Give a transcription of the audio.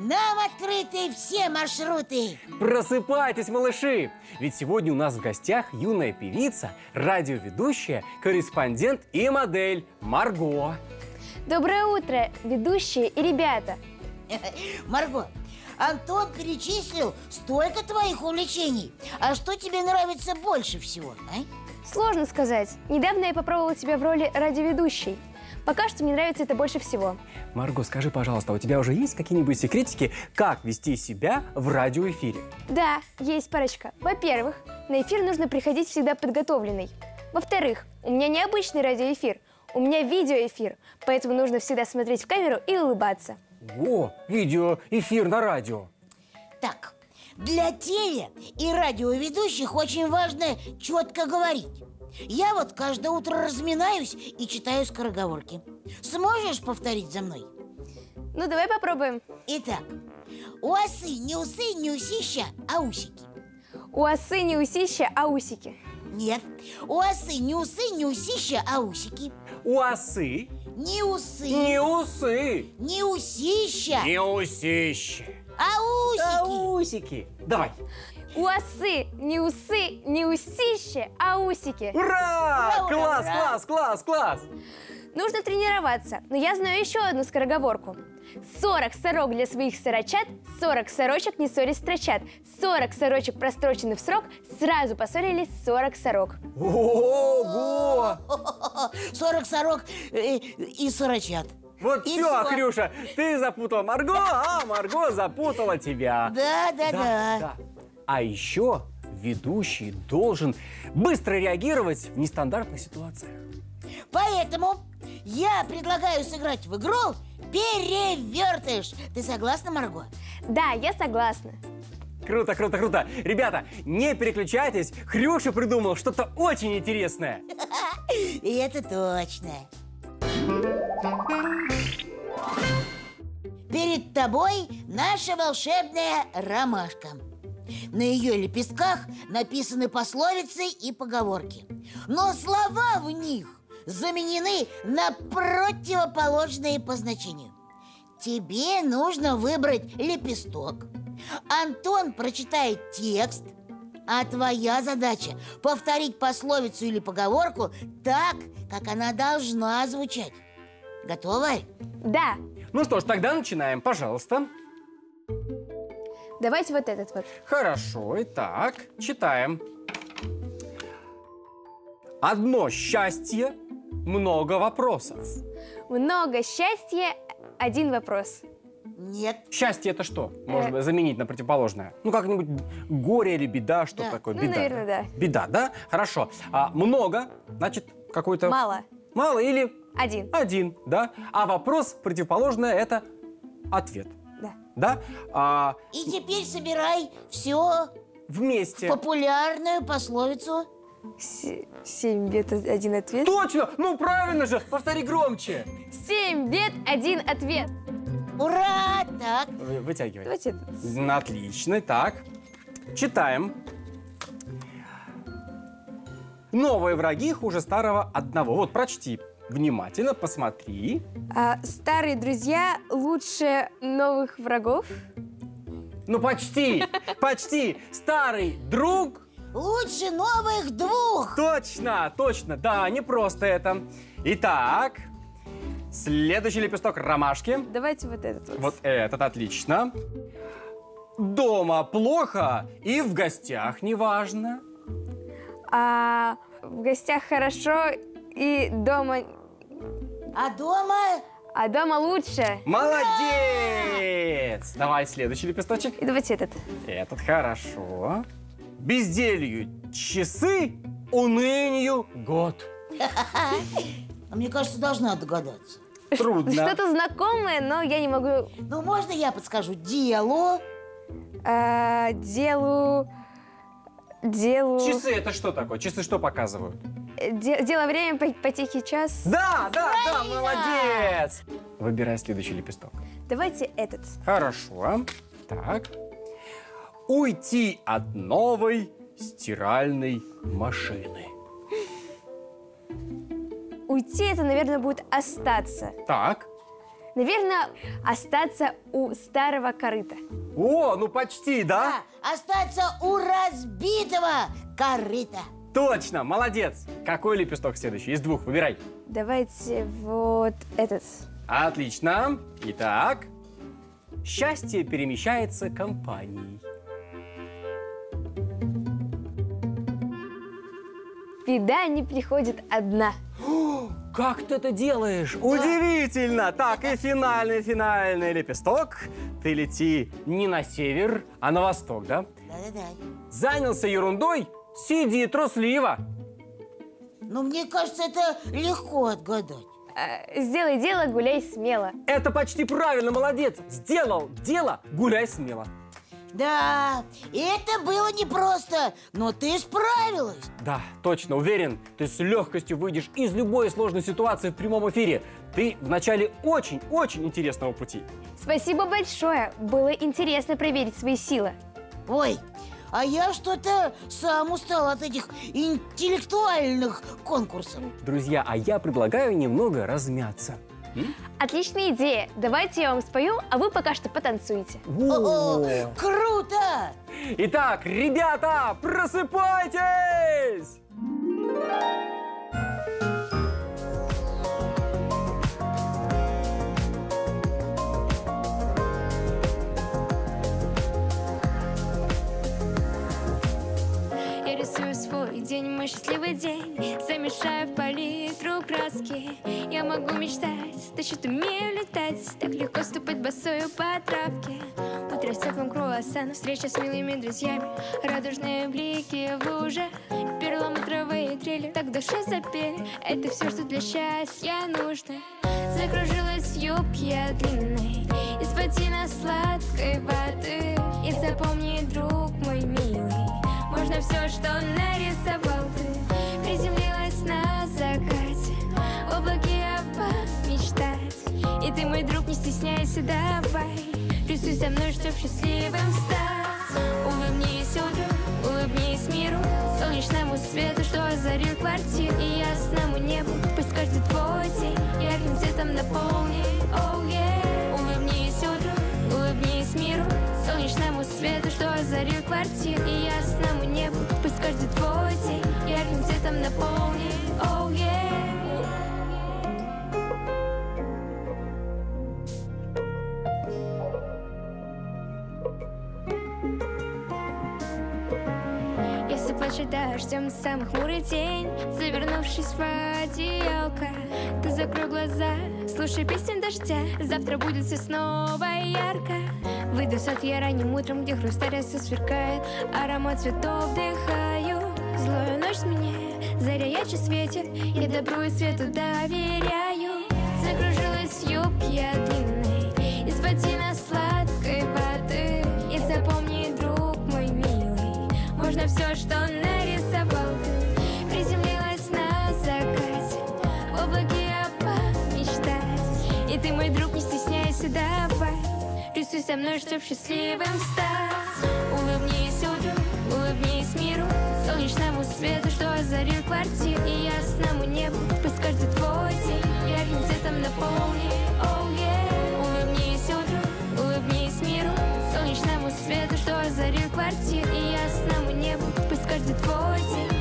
Нам открыты все маршруты. Просыпайтесь, малыши! Ведь сегодня у нас в гостях юная певица, радиоведущая, корреспондент и модель Марго. Доброе утро, ведущие и ребята. Марго, Антон перечислил столько твоих увлечений. А что тебе нравится больше всего, а? Сложно сказать. Недавно я попробовала себя в роли радиоведущей. Пока что мне нравится это больше всего. Марго, скажи, пожалуйста, у тебя уже есть какие-нибудь секретики, как вести себя в радиоэфире? Да, есть парочка. Во-первых, на эфир нужно приходить всегда подготовленной. Во-вторых, у меня не обычный радиоэфир, у меня видеоэфир, поэтому нужно всегда смотреть в камеру и улыбаться. О, видеоэфир на радио. Так, для теле- и радиоведущих очень важно четко говорить. Я вот каждое утро разминаюсь и читаю скороговорки. Сможешь повторить за мной? Ну, давай попробуем. Итак, у осы, не усища, а усики. У осы не усища, а усики. Нет, у осы, не усища, а усики. У осы Не усы, не усы, не усища, не усищи, а усики. усики. Давай. У осы не усы, не усища, а усики. Ура! Ура, ура, Класс, ура! класс, класс, класс! Нужно тренироваться, но я знаю еще одну скороговорку. 40 сорок для своих сорочат, 40 сорочек не ссорясь строчат. 40 сорочек прострочены в срок, сразу поссорились 40 сорок. Ого! 40 сорок и сорочат. Вот И все, всё. Хрюша, ты запутала Марго, а Марго запутала тебя. Да. А еще ведущий должен быстро реагировать в нестандартных ситуациях. Поэтому я предлагаю сыграть в игру «Перевертыш». Ты согласна, Марго? Да, я согласна. Круто, круто, круто. Ребята, не переключайтесь, Хрюша придумал что-то очень интересное. И это точно. Перед тобой наша волшебная ромашка. На ее лепестках написаны пословицы и поговорки. Но слова в них заменены на противоположные по значению. Тебе нужно выбрать лепесток. Антон прочитает текст, а твоя задача повторить пословицу или поговорку так, как она должна звучать. Готова? Да, Ну что ж, тогда начинаем, пожалуйста. давайте вот этот вот. Хорошо, итак, читаем. Одно счастье, много вопросов. Много счастья, один вопрос. Нет. Счастье это что? Можно заменить на противоположное. Ну, как-нибудь горе или беда, что Да. такое? Ну, Беда. наверное, да. Беда, да? Хорошо. А много, значит, какой-то... Мало. Мало или Один. один, да? А вопрос противоположное это ответ. Да. Да? И теперь собирай все Вместе. популярную пословицу. 7 бед, один ответ. Точно! Ну, правильно же! Повтори громче. 7 бед, один ответ. Ура! Так, Вытягивай. Давайте этот. Отлично. Так, читаем. Новые враги хуже старого одного. Вот прочти внимательно, посмотри. Старые друзья лучше новых врагов. Ну, почти, почти. Старый друг. лучше новых двух. Точно, точно. Да, не просто это. Итак, следующий лепесток ромашки. Давайте вот этот вот. Вот этот, отлично. Дома плохо и в гостях неважно. А в гостях хорошо и дома... А дома А дома лучше. Молодец! Давай следующий лепесточек. И давайте этот. Этот хорошо. Безделью часы, унынию год. мне кажется, должна догадаться. Трудно. Что-то знакомое, но я не могу... Ну, можно я подскажу? Делу. Делу... Часы это что такое? Часы что показывают? Дело время по тихий час. Да, молодец! Выбирай следующий лепесток. Давайте этот. Хорошо. Так. Уйти от новой стиральной машины. Уйти это, наверное, будет остаться. Так. Наверное, остаться у старого корыта. О, ну почти, да? Остаться у разбитого корыта. Точно, молодец. Какой лепесток следующий? Из двух выбирай. Давайте вот этот. Отлично. Итак, счастье перемещается компанией. Беда не приходит одна. Как ты это делаешь? Удивительно! Так, и финальный лепесток. Ты лети не на север, а на восток, да? Да-да-да. Занялся ерундой? Сиди трусливо. Ну, мне кажется, это легко отгадать. Сделай дело, гуляй смело. Это почти правильно, молодец. Сделал дело, гуляй смело. Да, это было непросто, но ты справилась. Да, точно, уверен, ты с легкостью выйдешь из любой сложной ситуации в прямом эфире. Ты в начале очень-очень интересного пути. Спасибо большое. Было интересно проверить свои силы. Ой, а я что-то сам устал от этих интеллектуальных конкурсов. Друзья, а я предлагаю немного размяться. Отличная идея. Давайте я вам спою, а вы пока что потанцуете. О, круто! Итак, ребята, просыпайтесь! Я рисую свой день, мой счастливый день, замешаю в палитру краски. Я могу мечтать, точно умею летать, так легко ступать босою по травке. Утро с теплым круассаном, встреча с милыми друзьями, радужные блики в луже, перламутровые трели так в душе запели. Это все, что для счастья нужно. Закружилась юбки я длинной, из патина сладкой воды. И запомни, друг мой милый, можно все, что нарисовал ты. Приземлилась на закате, в облаке я помечтать. И ты, мой друг, не стесняйся, давай, рисуй со мной, чтоб счастливым стать. Улыбнись утру, улыбнись миру, солнечному свету, что озарил квартиру. И ясному небу, пусть каждый твой день ярким цветом наполнит. Oh, yeah. Улыбнись утру, улыбнись миру, солнечному свету, что озарил квартиру. И ясному небу, пусть каждый твой день ярким цветом наполнит. Oh, yeah. Если плачет дождем самый хмурый день, завернувшись в одеялко, ты закрой глаза, слушай песню дождя. Завтра будет все снова ярко. Выйду в сад я ранним утром, где хрусталь сверкает, аромат цветов вдыхаю. Злую ночь сменяю, заря ярче светит, я добру и свету доверяю. Закружилась юбки я длинной, из патина сладкой воды. И запомни, друг мой милый, можно все, что нарисовал ты. Приземлилась на закате, в облаке я помечтать. И ты, мой друг, не стесняйся, давай, рисуй со мной, чтоб счастливым стать. Улыбнись утру, улыбнись миру, солнечному свету, что озарил квартиру. И ясному небу, пусть каждый твой день ярким цветом наполнит. Oh, yeah. Улыбнись утру, улыбнись миру, солнечному свету, что озарил квартиру. И ясному небу, пусть каждый твой день